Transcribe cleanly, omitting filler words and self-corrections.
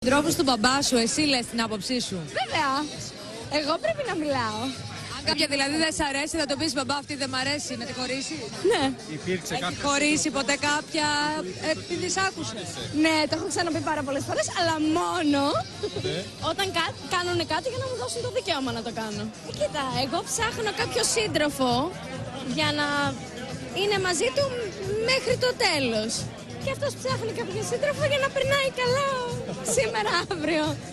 Τρόπους του μπαμπά σου, εσύ λες την άποψή σου. Βέβαια. Εγώ πρέπει να μιλάω. Αν κάποια δηλαδή δεν σ' αρέσει, θα το πεις μπαμπά, αυτή δεν μ' αρέσει, να τη χωρίσει. Ναι. Υπήρξε Έχει χωρίσει ποτέ κάποια επειδή σ' άκουσε. Ναι, το έχω ξαναπεί πάρα πολλές φορές, αλλά μόνο όταν κάνουν κάτι για να μου δώσουν το δικαίωμα να το κάνω. Κοίτα, εγώ ψάχνω κάποιο σύντροφο για να είναι μαζί του μέχρι το τέλος. Και αυτός ψάχνει κάποιο σύντροφο για να περνάει καλά σήμερα, αύριο.